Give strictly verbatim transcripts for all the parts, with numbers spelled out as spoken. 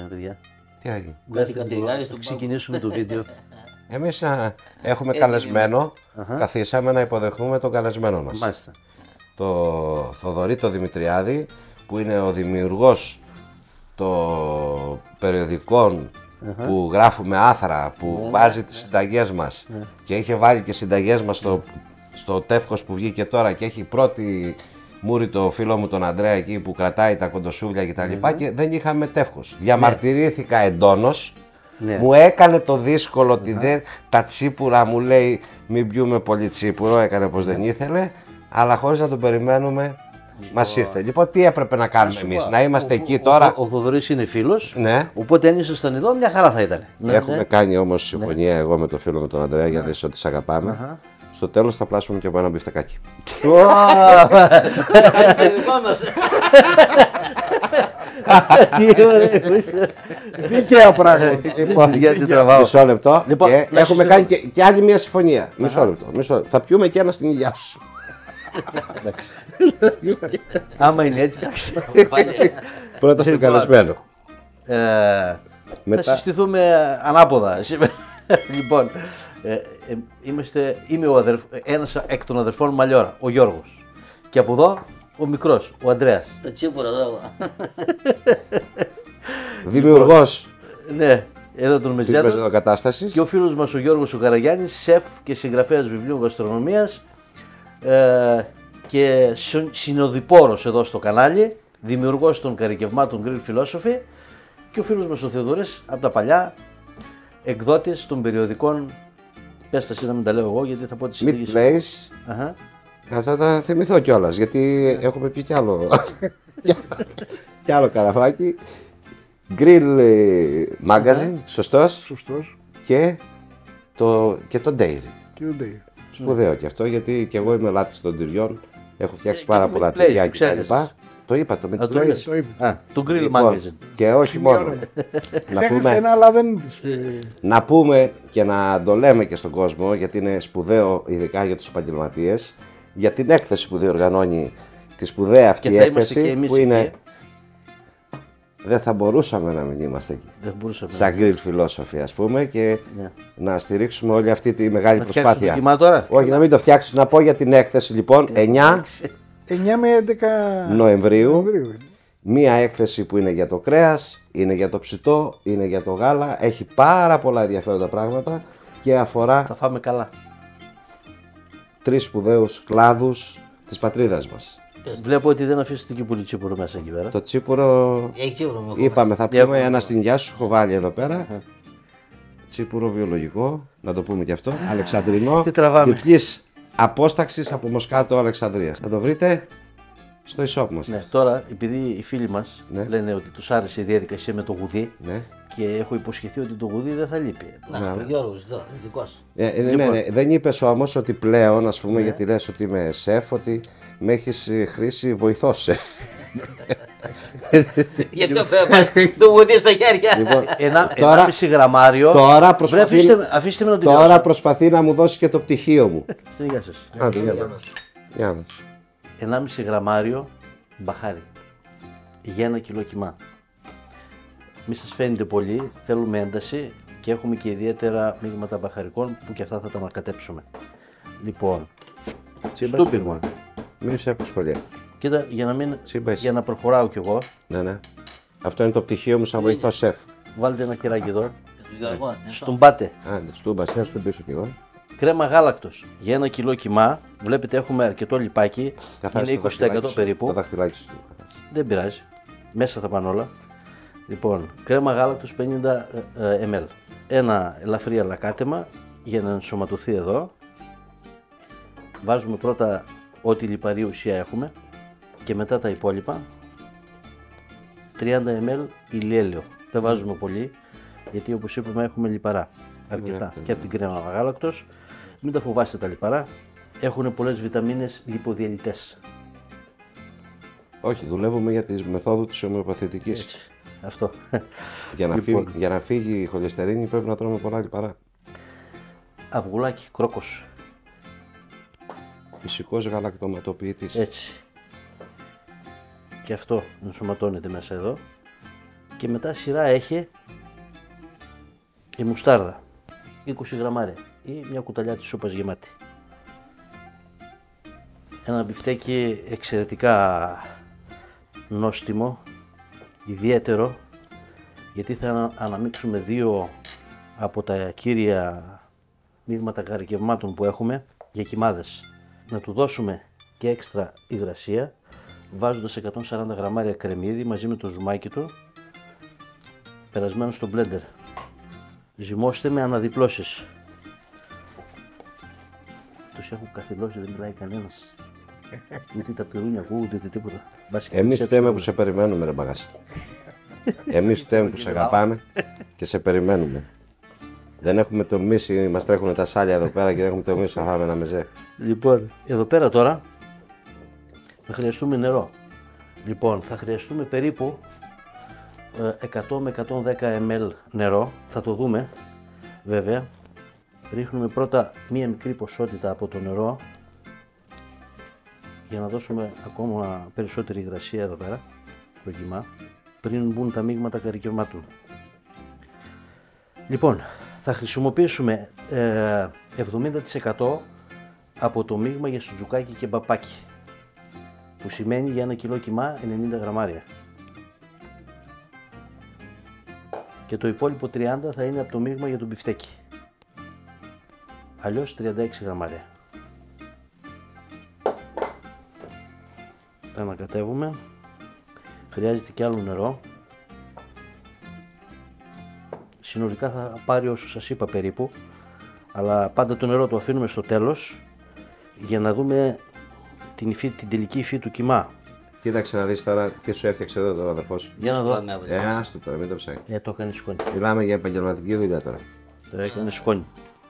έγινε, παιδιά? Τι έγινε? Θα ξεκινήσουμε το βίντεο. Εμείς α, έχουμε καλεσμένο, καθίσαμε να υποδεχθούμε τον καλεσμένο μας. Μάλιστα. Το Θοδωρή το Δημητριάδη, που είναι ο δημιουργός των περιοδικών uh-huh. που γράφουμε άθρα, που uh-huh. βάζει τις συνταγές μας uh-huh. και είχε βάλει και συνταγές μας στο, στο τεύχος που βγήκε τώρα και έχει πρώτη μούρη το φίλο μου τον Ανδρέα εκεί που κρατάει τα κοντοσούβλια κτλ. Uh-huh. Και δεν είχαμε τεύχος. Διαμαρτυρήθηκα uh-huh. εντόνως. Ναι. Μου έκανε το δύσκολο ότι δεν, τα τσίπουρα μου λέει μην πιούμε πολύ τσίπουρο, έκανε πως δεν ήθελε, αλλά χωρίς να το περιμένουμε μας ήρθε. Λοιπόν, τι έπρεπε να κάνουμε εμείς, να είμαστε ο, εκεί ο, τώρα. Ο, ο Θοδωρής είναι φίλος, ναι. Οπότε αν ήσασταν εδώ μια χαρά θα ήταν. Έχουμε ναι. κάνει όμως συμφωνία ναι. εγώ με το φίλο με τον Ανδρέα για να δεις ότι σε αγαπάμε. Uh-huh. Στο τέλος θα πλάσουμε και από ένα μπιφτεκάκι. Δίκαια πράγματα. Γιατί τραβάω. Μισό λεπτό. Και έχουμε κάνει και άλλη μια συμφωνία. Μισό λεπτό. Θα πιούμε και ένα στην υγειά σου. Άμα είναι έτσι, εντάξει. Πρώτα στον καλεσμένο. Θα συστηθούμε ανάποδα. Λοιπόν, είμαστε, είμαι ο αδερφ, ένας εκ των αδερφών Μαλιόρα, ο Γιώργος. Και από εδώ ο μικρός, ο Ανδρέας. Το τσίπουρο εδώ. Δημιουργός. Ναι, εδώ τον Μεζέδο. Και ο φίλος μας ο Γιώργος ο Καραγιάννης, σεφ και συγγραφέας βιβλίων γαστρονομίας ε, και συνοδοιπόρος εδώ στο κανάλι, δημιουργός των καρικευμάτων Grill Philosophy και ο φίλος μας ο Θεοδωρής από τα παλιά, εκδότης των περιοδικών. Πες τα εσύ να μην τα λέω εγώ γιατί θα πω τη συζήτηση. Meat Place. Θα τα θυμηθώ κιόλας γιατί έχουμε πει κι άλλο. κι άλλο καραφάκι. Grill Magazine, σωστός. Σωστός. Και το, και το Dairy. Και το Dairy. Σπουδαίο κι αυτό γιατί και εγώ είμαι λάτης των τυριών. Έχω φτιάξει πάρα πολλά τυριά και τα λοιπά. Το είπα, το Meat Place. Το είπα. Α, το Grill Magazine. Και όχι μόνο. να, πούμε, ένα, αλλά δεν... να πούμε και να το λέμε και στον κόσμο γιατί είναι σπουδαίο ειδικά για τους επαγγελματίες για την έκθεση που διοργανώνει τη σπουδαία αυτή η έκθεση που είναι εκεί. Δεν θα μπορούσαμε να μην είμαστε εκεί. Δεν μπορούσαμε. Σαν Grill Philosophy ας πούμε και yeah. να στηρίξουμε όλη αυτή τη μεγάλη να προσπάθεια. Το τώρα. Όχι να μην το φτιάξεις, να πω για την έκθεση λοιπόν εννιά με έντεκα Νοεμβρίου. Νοεμβρίου. Μία έκθεση που είναι για το κρέας, είναι για το ψητό, είναι για το γάλα, έχει πάρα πολλά ενδιαφέροντα πράγματα και αφορά θα φάμε καλά. Τρεις σπουδαίους κλάδους της πατρίδας μας. Βλέπω ότι δεν αφήσετε και πολύ τσίπουρο μέσα εκεί πέρα. Το τσίπουρο, έχει τσίπουρο είπαμε θα πούμε ένα στην υγειά σου, έχω βάλει εδώ πέρα. Uh-huh. Τσίπουρο βιολογικό, να το πούμε και αυτό, αλεξανδρινό, διπλής απόσταξης από Μοσκάτο Αλεξανδρίας. Θα το βρείτε στο e-shop μας. Ναι, τώρα, επειδή οι φίλοι μας ναι. λένε ότι τους άρεσε η διαδικασία με το γουδί ναι. και έχω υποσχεθεί ότι το γουδί δεν θα λείπει. Να, ναι. ο Γιώργος, εδώ, δικός. Ε, ε, λοιπόν. ναι, ναι. Δεν είπες όμως ότι πλέον, ας πούμε, ναι. γιατί λες ότι είμαι σεφ, ότι με έχεις χρήσει βοηθό σεφ. Γι' αυτό πρέπει να πας το γουδί στα χέρια. Λοιπόν, ένα, τώρα, ενάμιση γραμμάριο. Τώρα προσπαθεί, αφήστε, αφήστε με να τώρα προσπαθεί να μου δώσει και το πτυχίο μου. Στην υγεία σας. Άντε, για να ενάμιση γραμμάριο μπαχάρι για ένα κιλό κιμά. Μη σας φαίνεται πολύ, θέλουμε ένταση και έχουμε και ιδιαίτερα μείγματα μπαχαρικών που και αυτά θα τα ανακατέψουμε. Λοιπόν, στούπιγμα. Μην σε αποσχολιέσεις. Κοίτα, για να, μην, για να προχωράω κι εγώ. Ναι, ναι. Αυτό είναι το πτυχίο μου σαν βοηθό σεφ. Βάλτε ένα κεράκι εδώ. Στουμπάτε. Άντε, στούμπασε, ας τον πίσω κι εγώ. Κρέμα γάλακτος. Για ένα κιλό κιμά, βλέπετε έχουμε αρκετό λιπάκι. Καθάρισε είναι είκοσι τοις εκατό περίπου. Το δαχτυλάκι σου. Δεν πειράζει. Μέσα θα πάνε όλα. Λοιπόν, κρέμα γάλακτος πενήντα μιλιλίτρα. Ένα ελαφρύ αλακάτεμα για να ενσωματωθεί εδώ. Βάζουμε πρώτα ό,τι λιπαρή ουσία έχουμε και μετά τα υπόλοιπα. τριάντα μιλιλίτρα ηλιέλαιο. Δεν βάζουμε πολύ γιατί όπως είπαμε έχουμε λιπαρά. Αρκετά yeah, και από την κρέμα γάλακτος. Μην τα φοβάστε τα λιπαρά. Έχουν πολλές βιταμίνες λιποδιαλυτές. Όχι, δουλεύουμε για τη μεθόδου της ομοιοπαθητικής. Έτσι, αυτό. Για να, λοιπόν. φύγει, για να φύγει η χολυστερίνη πρέπει να τρώμε πολλά λιπαρά. Αυγουλάκι, κρόκος. Φυσικός γαλακτοματοποιητής. Έτσι. Και αυτό ενσωματώνεται μέσα εδώ. Και μετά σειρά έχει η μουστάρδα, είκοσι γραμμάρια ή μια κουταλιά της σούπας γεμάτη. Ένα μπιφτέκι εξαιρετικά νόστιμο, ιδιαίτερο, γιατί θα αναμίξουμε δύο από τα κύρια μείγματα γαρικευμάτων που έχουμε για κιμάδες. Να του δώσουμε και έξτρα υγρασία, βάζοντας εκατόν σαράντα γραμμάρια κρεμμύδι μαζί με το ζουμάκι του, περασμένο στο μπλέντερ. Ζυμώστε με αναδιπλώσεις. Τους έχω καθυλώσει, δεν μιλάει κανένας. Ούτε τα πυρούνια ακούγονται, ούτε τίποτα. Εμείς φταίμε που σε περιμένουμε, ρε μπαγάς. Εμείς φταίμε που σε αγαπάμε και σε περιμένουμε. Δεν έχουμε τολμήσει, μας τρέχουν τα σάλια εδώ πέρα και δεν έχουμε τολμήσει να φάμε ένα μεζέ. Λοιπόν, εδώ πέρα τώρα θα χρειαστούμε νερό. Λοιπόν, θα χρειαστούμε περίπου εκατό με εκατόν δέκα μιλιλίτρα νερό. Θα το δούμε βέβαια. Ρίχνουμε πρώτα μία μικρή ποσότητα από το νερό για να δώσουμε ακόμα περισσότερη υγρασία εδώ πέρα στο κιμά πριν μπουν τα μείγματα γαρικευμάτων. Λοιπόν, θα χρησιμοποιήσουμε ε, εβδομήντα τοις εκατό από το μείγμα για σουτζουκάκι και μπαπάκι, που σημαίνει για ένα κιλό κιμά ενενήντα γραμμάρια. Και το υπόλοιπο τριάντα θα είναι από το μείγμα για το μπιφτέκι, αλλιώς τριάντα έξι γραμμάρια. Θα ανακατεύουμε. Χρειάζεται και άλλο νερό. Συνολικά θα πάρει όσο σας είπα περίπου, αλλά πάντα το νερό το αφήνουμε στο τέλος για να δούμε την, υφή, την τελική υφή του κιμά. Κοίταξε να δεις τώρα τι σου έφτιαξε εδώ το αδερφός. Για να δω. Ε, άστο τώρα, μην το ψάχνεις. Ε, το έκανε σκόνη. Μιλάμε για επαγγελματική δουλειά τώρα. Το έκανε σκόνη.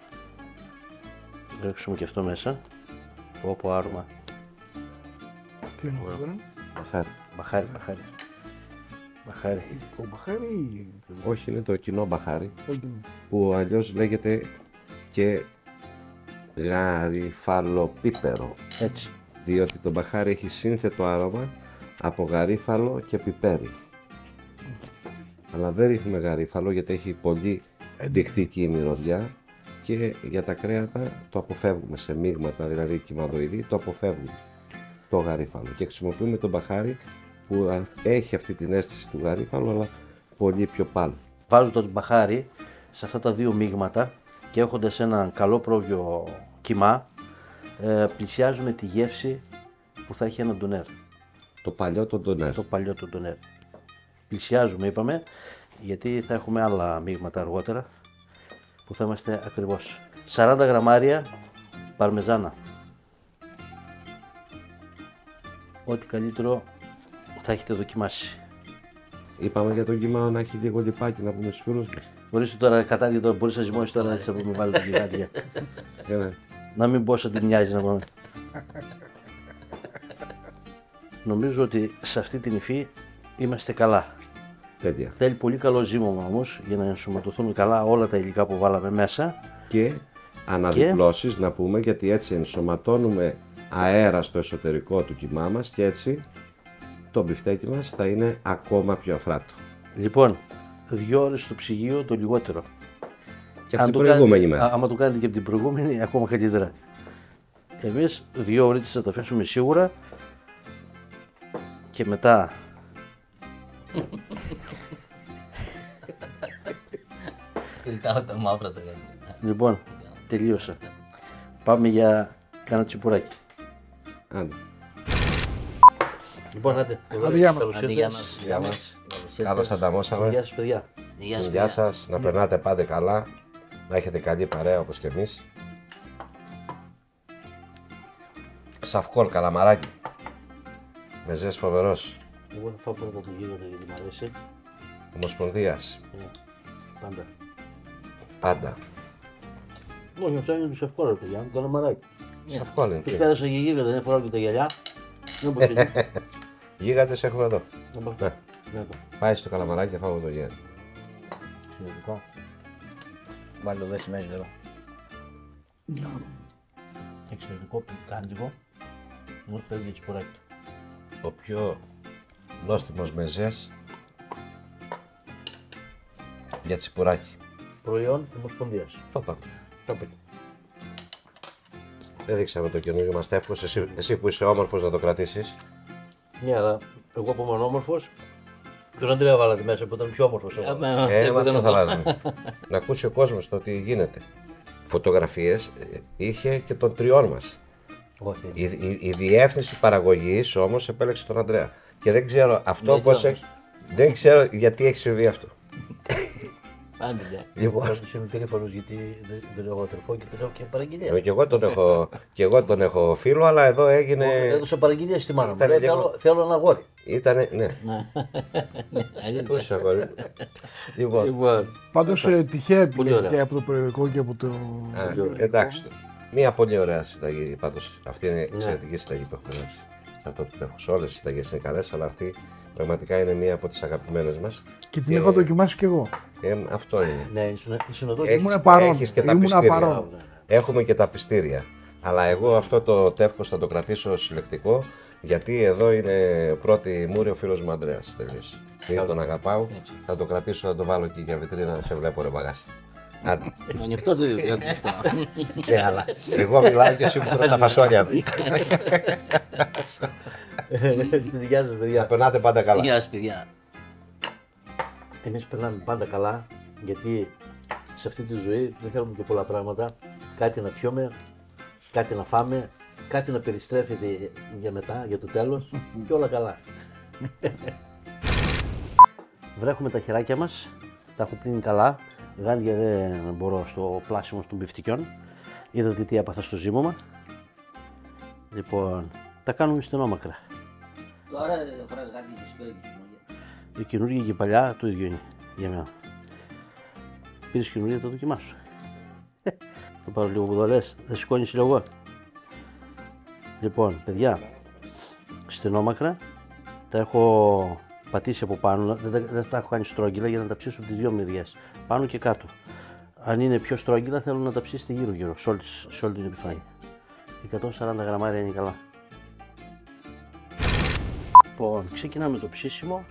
Ρίξουμε και αυτό μέσα. Όπου άρωμα. Τι είναι αυτό τώρα? Μπαχάρι. Μπαχάρι, μπαχάρι. Μπαχάρι. Το μπαχάρι. Όχι, είναι το κοινό μπαχάρι, Όχι. που αλλιώς λέγεται και γαριφαλοπίπερο. Έτσι. Διότι το μπαχάρι έχει σύνθετο άρωμα από γαρίφαλο και πιπέρι. Αλλά δεν ρίχνουμε γαρίφαλο γιατί έχει πολύ δικτική μυρωδιά και για τα κρέατα το αποφεύγουμε σε μείγματα, δηλαδή κυμαδοειδή, το αποφεύγουμε το γαρίφαλο και χρησιμοποιούμε το μπαχάρι που έχει αυτή την αίσθηση του γαρίφαλου αλλά πολύ πιο πάλο. Βάζοντας μπαχάρι σε αυτά τα δύο μείγματα και έχοντας ένα καλό πρόβιο κιμά, ε, πλησιάζουμε τη γεύση που θα έχει ένα ντονέρ. Το παλιό το ντονέρ. Το παλιό το ντονέρ. Πλησιάζουμε είπαμε, γιατί θα έχουμε άλλα μείγματα αργότερα που θα είμαστε ακριβώς. σαράντα γραμμάρια παρμεζάνα. Ό,τι καλύτερο θα έχετε δοκιμάσει. Είπαμε για το κιμά να έχει λίγο λιπάκι να πούμε στους φίλους μας. Μπορείς τώρα κατάδια τώρα, μπορείς να ζυμώσεις τώρα να μου βάλετε τη γάτια. Να μην πω σαν τη μοιάζει να πούμε. Νομίζω ότι σε αυτή την υφή είμαστε καλά. Τέτοια. Θέλει πολύ καλό ζύμωμα όμως για να ενσωματωθούν καλά όλα τα υλικά που βάλαμε μέσα. Και αναδιπλώσεις και... να πούμε, γιατί έτσι ενσωματώνουμε αέρα στο εσωτερικό του κιμά μας και έτσι το μπιφτέκι μας θα είναι ακόμα πιο αφράτο. Λοιπόν, δύο ώρες στο ψυγείο το λιγότερο. Και από την προηγούμενη μέρα. Άμα το κάνετε και από την προηγούμενη, ακόμα καλύτερα. Εμείς δύο ώρες θα τα αφήσουμε σίγουρα και μετά Κοιτάω τα μαύρα τα γέννη. Λοιπόν, τελείωσα. Πάμε για κάνα τσιπουράκι. Άντε. Λοιπόν, άντε. Αντί μας. Αντί για μας. Γεια μας. Καλώς ανταμώσαμε. Γεια σας παιδιά. Γεια σας, Γεια παιδιά. σας. Να περνάτε πάντα καλά. Να έχετε καλή παρέα όπως και εμείς. Σαφκόλ καλαμαράκι. Μεζές φοβερός. Εγώ θα φάω πρώτα το γίγαντα γιατί μου αρέσει. Ομοσπονδίας. Ε, Πάντα. Πάντα. Όχι, αυτό είναι του εύκολο παιδιά. Το καλαμαράκι. Σαφκόλ είναι. Τι τι. πέρασα και γίγαντα, δεν φοράω και τα γυαλιά. Δεν πω έτσι. Γίγαντες έχουμε εδώ. Δεν πω Ναι. Ναι, το. Πάει στο καλαμαράκι και φάω το γίγαντα. Συνολικά. Βάλει το δέσει μέσα εδώ. Εξαιρετικό πικάντικο. Μου παίρνει τσιπουράκι. Ο πιο νόστιμος μεζές Για τσιπουράκι. Προϊόν Ομοσπονδίας. Το πάμε. Το πείτε. Δεν δείξαμε το καινούργιο μας τεύχος. Εσύ, εσύ που είσαι όμορφος να το κρατήσεις. Ναι, αλλά εγώ που είμαι όμορφος, τον Αντρέα βάλατε μέσα που ήταν πιο όμορφος. Ε, μα αυτό θα βάζουμε. Να ακούσει ο κόσμος το τι γίνεται. Φωτογραφίες είχε και των τριών μας. Όχι. Η, η, η διεύθυνση παραγωγής όμως επέλεξε τον Ανδρέα. Και δεν ξέρω αυτό Γιατί πώς όμως? έχει. Δεν ξέρω γιατί έχει συμβεί αυτό. Άντε, ναι. Λοιπόν, Εγώ είμαι περήφανος γιατί δεν- δεν έχω αδερφό και δεν έχω και παραγγελία. ε, και εγώ τον έχω, και εγώ τον έχω φίλο, αλλά εδώ έγινε. Έδωσα παραγγελία στη μάνα μου. Ήταν Λέει, λίγο- θέλω, θέλω ένα αγόρι. Ήτανε, ναι. Ναι, αλήθεια. Πώς αγόρι. Λοιπόν, Λοιπόν, Πάντως ε, τυχαία Πολύ επιλογή ωραία. και από το περιοδικό και από το. α, εντάξει. το. Μία πολύ ωραία συνταγή πάντως. Αυτή είναι η εξαιρετική συνταγή που έχουμε γράψει. Αυτό που έχω σε όλες τις συνταγές είναι καλές, αλλά αυτή πραγματικά είναι μία από τις αγαπημένες μας. Και την έχω δοκιμάσει κι εγώ. Ε, αυτό είναι. ναι, ήσουν, ήσουν εδώ. Έχεις, Ήμουνα παρόν. έχεις και τα Ήμουνα πιστήρια. παρόν. Έχουμε και τα πιστήρια. Αλλά εγώ αυτό το τεύχος θα το κρατήσω συλλεκτικό, γιατί εδώ είναι πρώτη μούρη ο φίλος μου Ανδρέας. Τελείωσε. Γιατί τον αγαπάω, θα το κρατήσω, θα το βάλω και για βιτρίνα να σε βλέπω ρε μπαγάση. Άντε. Ανοιχτό το ίδιο, δεν κλειστό. Ναι, αλλά εγώ μιλάω και εσύ μου τρως τα φασόλια. Στη δικιά σας, Να παιδιά. περνάτε πάντα καλά. Γεια σας, παιδιά. Εμείς περνάμε πάντα καλά, γιατί σε αυτή τη ζωή δεν θέλουμε και πολλά πράγματα. Κάτι να πιούμε, κάτι να φάμε, κάτι να περιστρέφεται για μετά, για το τέλος και όλα καλά. Βρέχουμε τα χεράκια μας, τα έχω πλύνει καλά. Γάντια δεν μπορώ στο πλάσιμο των μπιφτικιών. Είδατε τι έπαθα στο ζύμωμα. Λοιπόν, τα κάνουμε στενόμακρα. Τώρα φοράς κάτι που σου παίρνει. Η καινούργια και η παλιά το ίδιο είναι για μένα. Πήρες καινούργια, το δοκιμάσου. Θα πάρω λίγο που δολές, θα σηκώνεις λίγο. Λοιπόν, παιδιά, στενόμακρα, τα έχω πατήσει από πάνω, δεν τα, δεν τα έχω κάνει στρόγγυλα για να τα ψήσω από τις δύο μεριές, πάνω και κάτω. Αν είναι πιο στρόγγυλα θέλω να τα ψήσετε γύρω γύρω, σε όλη, σε όλη την επιφάνεια. εκατόν σαράντα γραμμάρια είναι καλά. Λοιπόν, ξεκινάμε το ψήσιμο.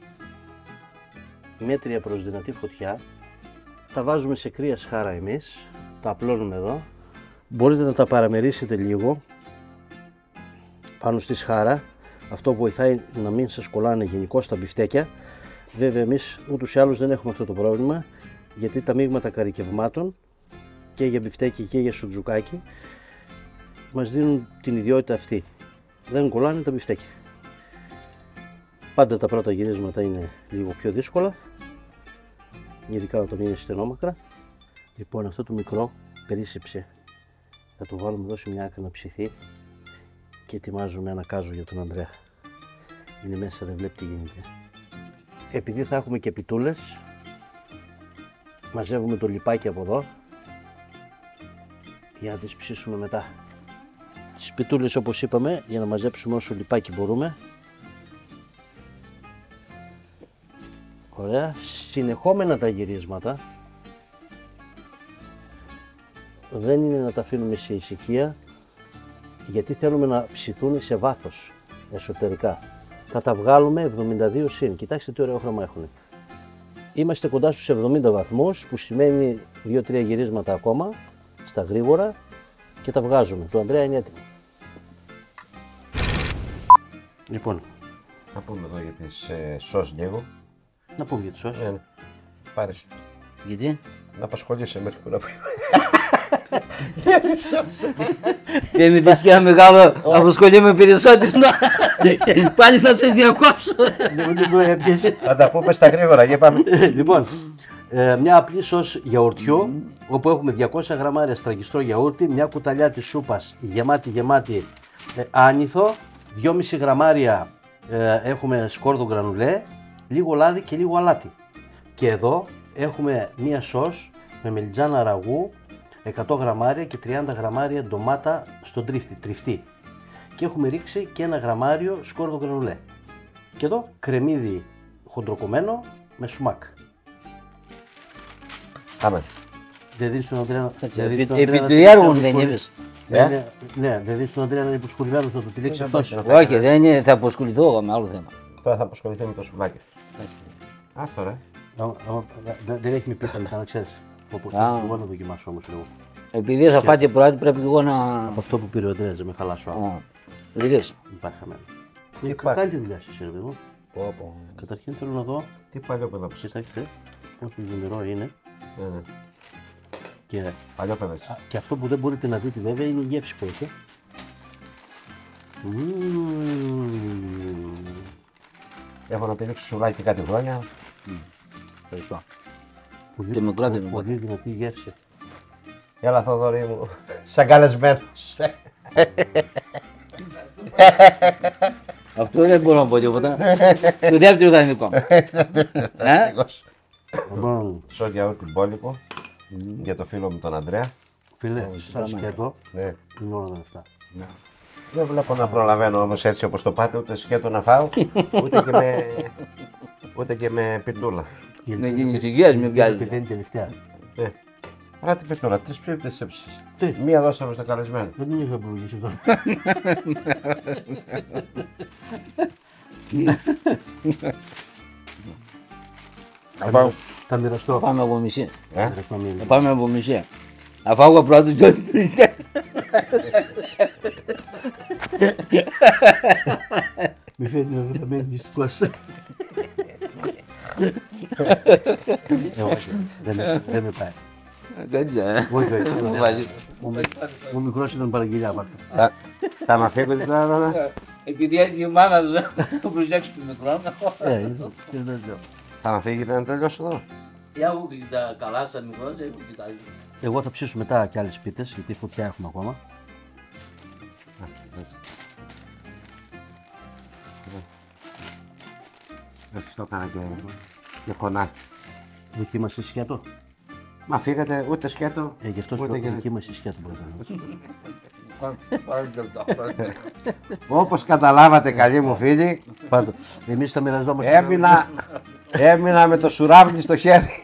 Μέτρια προς δυνατή φωτιά. Τα βάζουμε σε κρύα σχάρα εμείς. Τα απλώνουμε εδώ. Μπορείτε να τα παραμερίσετε λίγο πάνω στη σχάρα. Αυτό βοηθάει να μην σας κολλάνε γενικώς τα μπιφτέκια. Βέβαια εμείς ούτως ή άλλως δεν έχουμε αυτό το πρόβλημα, γιατί τα μείγματα καρικευμάτων και για μπιφτέκι και για σουτζουκάκι μας δίνουν την ιδιότητα αυτή. Δεν κολλάνε τα μπιφτέκια. Πάντα τα πρώτα γυρίσματα είναι λίγο πιο δύσκολα, ειδικά όταν είναι στενόμακρα. Λοιπόν, αυτό το μικρό περίσσεψε. Θα το βάλουμε εδώ σε μια άκρη να ψηθεί και ετοιμάζουμε ένα κάζο για τον Ανδρέα. Είναι μέσα, δεν βλέπει τι γίνεται. Επειδή θα έχουμε και πιτούλες, μαζεύουμε το λιπάκι από εδώ για να τις ψήσουμε μετά. Τις πιτούλες, όπως είπαμε, για να μαζέψουμε όσο λιπάκι μπορούμε. Ωραία, συνεχόμενα τα γυρίσματα δεν είναι να τα αφήνουμε σε ησυχία, γιατί θέλουμε να ψηθούν σε βάθος εσωτερικά. Θα τα βγάλουμε εβδομήντα δύο συν, κοιτάξτε τι ωραίο χρώμα έχουν. Είμαστε κοντά στους εβδομήντα βαθμούς, που σημαίνει δύο τρία γυρίσματα ακόμα, στα γρήγορα, και τα βγάζουμε. Το Ανδρέα είναι έτοιμο. Λοιπόν, Να πούμε εδώ για τις ε, σως λίγο. να πούμε για τη σως. Ε, ναι. Πάρες. Γιατί? Να απασχολείσαι μέχρι που να πει. Δεν με πεις και ένα μεγάλο αποσχολούμαι περισσότερο. Πάλι θα σας διακόψω. Δεν το έπιασε. Θα τα πούμε στα γρήγορα, για πάμε. Λοιπόν, ε, μια απλή σως γιαουρτιού, όπου έχουμε διακόσια γραμμάρια στραγγιστό γιαούρτι, μια κουταλιά της σούπας γεμάτη γεμάτη ε, άνηθο, δυόμιση γραμμάρια ε, έχουμε σκόρδο γρανουλέ, λίγο λάδι και λίγο αλάτι. Και εδώ έχουμε μια σως με μελιτζάνα ραγού, εκατό γραμμάρια και τριάντα γραμμάρια ντομάτα στον τρίφτη, τριφτή. Και έχουμε ρίξει και ένα γραμμάριο σκόρδο γρανουλέ. Και εδώ κρεμμύδι χοντροκομμένο με σουμάκ. Πάμε. Δεν δίνεις τον Ανδρέα να Επί του έργου δεν είπες. Ναι, ναι, δεν δίνεις τον Ανδρέα να είναι υποσχολημένος να το τυλίξει αυτός. Όχι, δεν είναι, θα αποσχοληθώ με άλλο θέμα. Τώρα θα απασχοληθεί με το σουβλάκι. Άστο ρε. Δεν έχει με πει τα λεπτά, να ξέρεις. Οπότε εγώ να δοκιμάσω όμως λίγο. Επειδή θα φάτε πρώτη πρέπει και εγώ να... Από αυτό που πήρε ο Αντρέας, δεν με χαλάσω. Δείτε. Υπάρχει χαμένο. Κάνει τη δουλειά σας, ρε παιδί μου. Καταρχήν θέλω να δω. Τι παλιό παιδό. Εσείς θα έχετε πόσο ζυμερό είναι. Και, παλιό παιδό. Και αυτό που δεν μπορείτε να δείτε βέβαια είναι η γεύση που έχει. Έχω να πηδήξω σουλάκι κάτι χρόνια. Ευχαριστώ. Πολύ, πολύ δυνατή γεύση. Έλα Θοδωρή μου, σαν καλεσμένος. Αυτό δεν μπορώ να πω τίποτα. Το δεύτερο θα είναι δικό μου. Σο γιαούρτι μπόλικο για το φίλο μου τον Ανδρέα. Φίλε, σαν σκέτο είναι όλα τα λεφτά. Δεν βλέπω να προλαβαίνω όμως έτσι όπως το πάτε, ούτε σκέτο να φάω, ούτε και με, ούτε και με πιντούλα. Με γεννησυγείας με βγάζει. Επειδή είναι τελευταία. Άρα την πιντούλα, τρεις ψήφτες έψεις. Μία δώσαμε στο καλεσμένο. Δεν την είχα προλογίσει τώρα. Θα μοιραστώ. Πάμε από μισή. Θα πάμε από μισή. Θα φάω πρώτο και όχι πριν. Μη φέρνει να μην μένει μυστικός. Δεν με πάει. Δεν ξέρω. Όχι, όχι. Ο μικρός ήταν παραγγελιά πάντα. Θα μ' αφήγονται τώρα. Επειδή έτσι η μάνα σου το προσέξει το μικρό. Θα μ' αφήγετε να τελειώσω εδώ. Για εγώ και τα καλά σαν μικρός, εγώ κοιτάζει. Εγώ θα ψήσω μετά και άλλες πίτες, γιατί φωτιά έχουμε ακόμα. Έτσι το έκανα και κονάκι. Δοκίμασε σκέτο. Μα φύγατε ούτε σκέτο. Ε, γι' αυτό σου λέω δοκίμασε σκέτο πρώτα. Όπως καταλάβατε καλοί μου φίλοι, Πάντω, εμείς θα μοιραζόμαστε. έμεινα, έμεινα με το σουράβλι στο χέρι.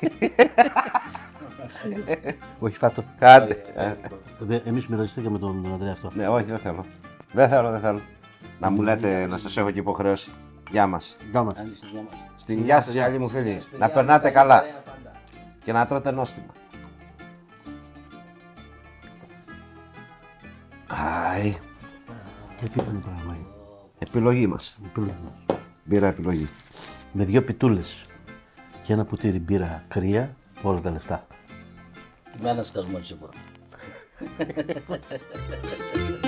Όχι φάτο. Κάντε. Εμείς μοιραζόμαστε με τον Ανδρέα αυτό. Ναι, όχι δεν θέλω. Δεν θέλω, δεν θέλω. Να μου λέτε να σας έχω και υποχρέωση. Γεια μας. Γεια μας. Στην υγεία σας καλοί μου φίλοι. Να περνάτε καλά. Και να τρώτε νόστιμα. Άι. Και τι ήταν το πράγμα. Επιλογή μας. Επιλογή μας. Μπύρα επιλογή. Με δύο πιτούλες και ένα ποτήρι μπύρα κρύα, όλα τα λεφτά. Με ένα σκασμό σίγουρα.